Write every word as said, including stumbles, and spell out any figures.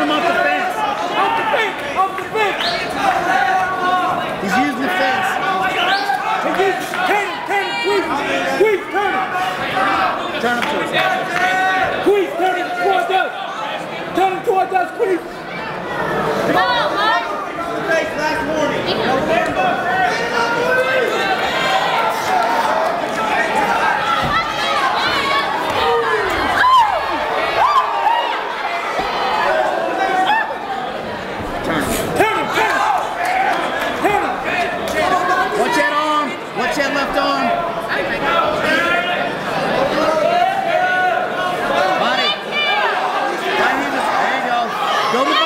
him off the fence. Off the fence. Off the fence. He's using the fence. Turn him. Turn him. Squeeze. Squeeze. Turn him. Turn him towards us. Squeeze. Turn him towards us. Turn him towards us. Squeeze. Come on, Mike. Last warning. Watch that left arm. Body. Right hand. There you go. Go to the